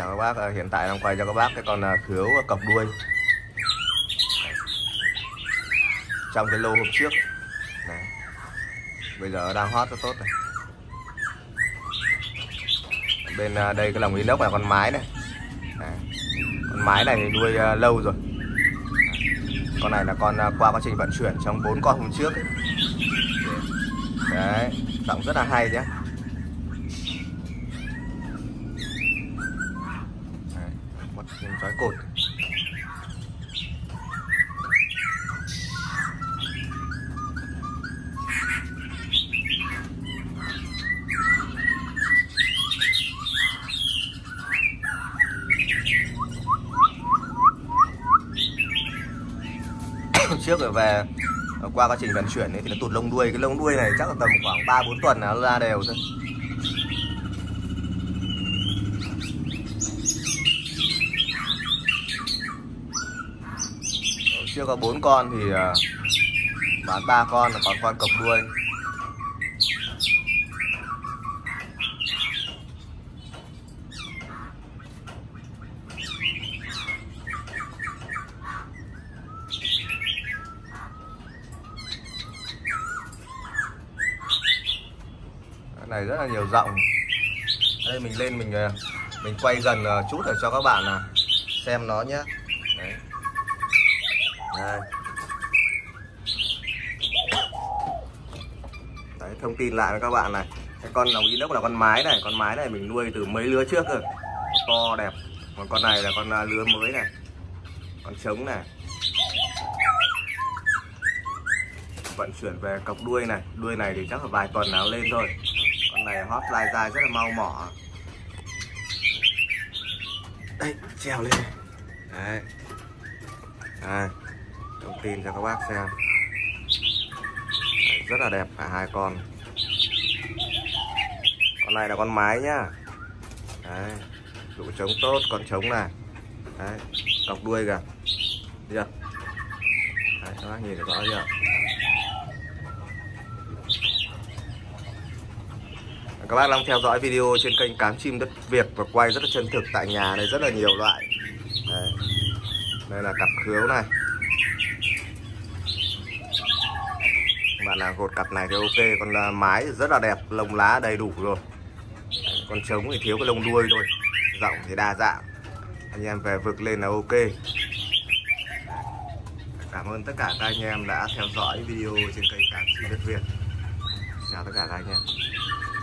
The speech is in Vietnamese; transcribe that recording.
Chào các bác, hiện tại đang quay cho các bác cái con khứu cọc đuôi. Trong cái lô hôm trước này. Bây giờ đang hot rất tốt này. Bên đây cái lồng inox là con mái này. Con mái này thì nuôi lâu rồi. Con này là con qua quá trình vận chuyển trong 4 con hôm trước ấy. Đấy, giọng rất là hay nhé. Một trói cột. Trước rồi về qua quá trình vận chuyển ấy, thì nó tụt lông đuôi. Cái lông đuôi này chắc là tầm khoảng 3-4 tuần là nó ra đều thôi. Chưa có 4 con thì bán 3 con là còn con cọc đuôi. Này rất là nhiều giọng. Đây mình lên mình quay gần chút để cho các bạn xem nó nhé. Đấy. Đây. Đấy, thông tin lại với các bạn này. Cái con lồng inox là con mái này, con mái này mình nuôi từ mấy lứa trước rồi, to đẹp. Còn con này là con lứa mới này, con trống này. Vận chuyển về cọc đuôi này, đuôi này thì chắc là vài tuần nào lên thôi. Con này hot lai dai rất là mau mỏ. Đây, treo lên. Đấy. Đây, thông tin cho các bác xem. Đấy, rất là đẹp cả hai con. Con này là con mái nhá. Đấy, trụ trống tốt, con trống này. Đấy, cọc đuôi kìa. Được. Đấy, các bác nhìn được rõ chưa? Các bác đang theo dõi video trên kênh Cám Chim Đất Việt và quay rất là chân thực tại nhà này, rất là nhiều loại. Đấy. Đây là cặp khứu này. Các bạn nào gột cặp này thì ok. Con mái thì rất là đẹp, lông lá đầy đủ rồi. Đấy. Con trống thì thiếu cái lông đuôi thôi. Giọng thì đa dạng. Anh em về vực lên là ok. Cảm ơn tất cả các anh em đã theo dõi video trên kênh Cám Chim Đất Việt. Chào tất cả các anh em.